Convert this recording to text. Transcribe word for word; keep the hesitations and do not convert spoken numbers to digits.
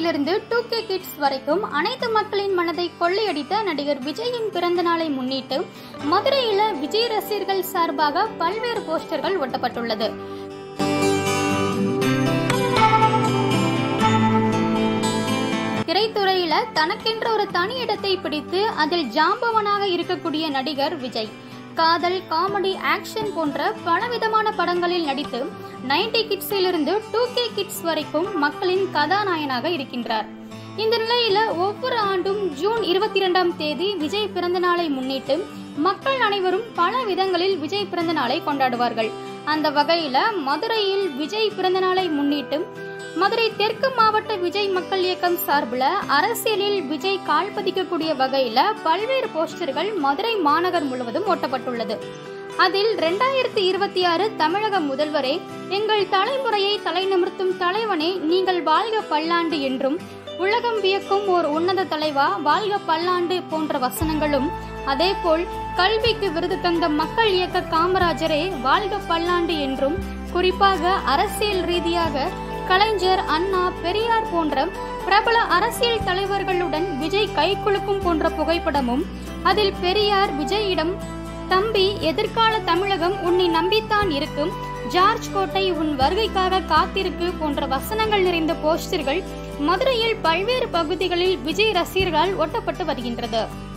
கிட்ஸிலிருந்து two K kids வரைக்கும் அனைத்து மக்களின் மனதை கொள்ளையடித்த நடிகர் விஜயின் பிறந்த நாளை முன்னிட்டு மதுரையில விஜய் ரசிகர்கள் சார்பாக பல்வேறு போஸ்டர்கள் ஒட்டப்பட்டுள்ளது. திரைத்துறையில தனக்கென்ற ஒரு தனி இடத்தை பிடித்து அதில் ஜாம்பவனாக இருக்கக்கூடிய நடிகர் விஜய் காதல், காமெடி, ஆக்ஷன் போன்ற பலவிதமான படங்களில் நடித்து நைன்டி கிட்ஸிலிருந்து டூ கே கிட்ஸ் வரைக்கும் மக்களின் கதாநாயகனாக இருக்கின்றார். இந்த நிலையில ஒவ்வொரு ஆண்டும் ஜூன் இருபத்தி இரண்டாம் தேதி விஜய் பிறந்த நாளை முன்னிட்டு மக்கள் அனைவரும் பல விதங்களில் விஜய் பிறந்த நாளை கொண்டாடுவார்கள். அந்த வகையில மதுரையில் விஜய் பிறந்த நாளை முன்னிட்டு மதுரை தெற்கு மாவட்ட விஜய் மக்கள் இயக்கம் சார்பில் அரசியலில் விஜய் கால் பதிக்கக்கூடிய வகையில பல்வேறு போஸ்டர்கள் மதுரை மாநகர் முழுவதும் ஒட்டப்பட்டுள்ளது. அதில் இரண்டாயிரத்தி இருபத்தி ஆறு தமிழக முதல்வரே, எங்கள் தலைமுறையை தலைநிமிர்த்தும் தலைவனே, நீங்கள் வாழ்க பல்லாண்டு என்றும், உலகம் வியக்கும் ஓர் உன்னத தலைவா வாழ்க பல்லாண்டு போன்ற வசனங்களும், அதேபோல் கல்விக்கு விருது தந்த மக்கள் இயக்க காமராஜரே வாழ்க பல்லாண்டு என்றும், குறிப்பாக அரசியல் ரீதியாக கலைஞர், அண்ணா, பெரியார் போன்ற பிரபல அரசியல் தலைவர்களுடன் விஜய் கைகுலுக்கும் போன்ற புகைப்படமும், அதில் பெரியார் விஜயிடம், தம்பி, எதிர்கால தமிழகம் உன்னை நம்பித்தான் இருக்கும், ஜார்ஜ் கோட்டை உன் வருகைக்காக காத்திருக்கு போன்ற வசனங்கள் நிறைந்த போஸ்டர்கள் மதுரையில் பல்வேறு பகுதிகளில் விஜய் ரசிகர்களால் ஒட்டப்பட்டு வருகின்றது.